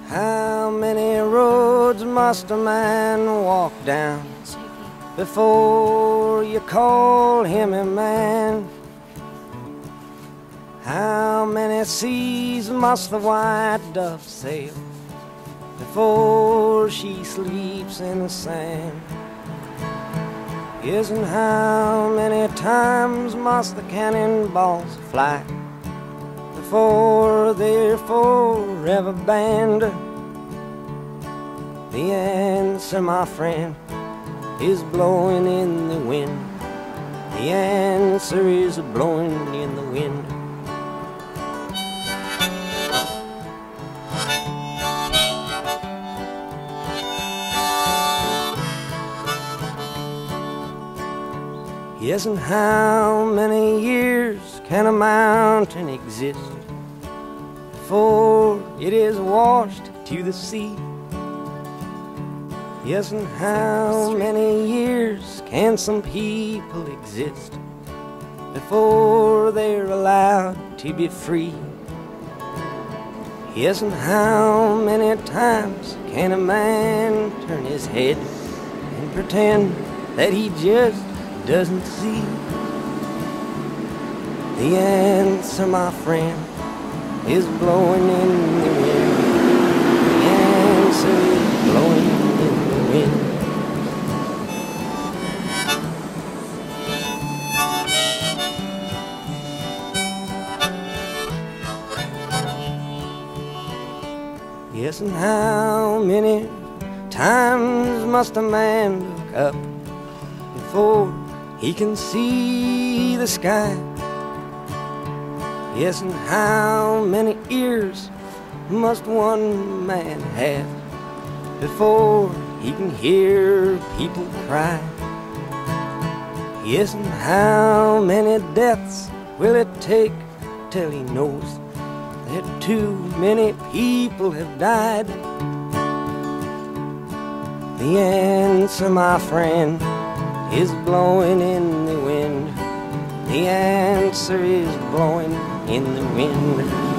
How many roads must a man walk down before you call him a man? How many seas must the white dove sail before she sleeps in the sand? Yes, and how many times must the cannonballs fly before they're forever banned? The answer, my friend, is blowing in the wind. The answer is blowing in the wind. Yes, and how many years can a mountain exist before it is washed to the sea? Yes, and how many years can some people exist before they're allowed to be free? Yes, and how many times can a man turn his head and pretend that he just doesn't see? The answer, my friend, is blowing in the wind. The answer is blowing in the wind. Yes, and how many times must a man look up before he can see the sky? Yes, and how many ears must one man have before he can hear people cry? Yes, and how many deaths will it take till he knows that too many people have died? The answer, my friend, is blowing in the wind. The answer is blowing in the wind.